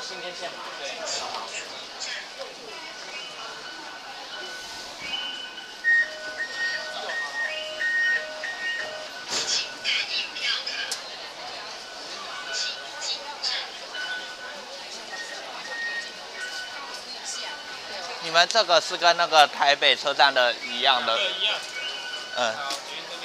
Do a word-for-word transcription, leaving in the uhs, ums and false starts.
新天线嘛，对。 你们这个是跟那个台北车站的一样的？ 对，一样。 嗯。 好，原则